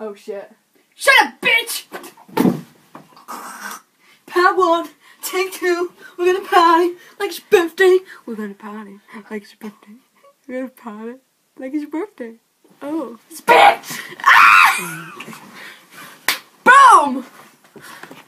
Oh shit. Shut up, bitch! Part 1, take 2. We're gonna party like it's your birthday. We're gonna party like it's your birthday. We're gonna party like it's your birthday. Oh. Bitch! Ah! Boom!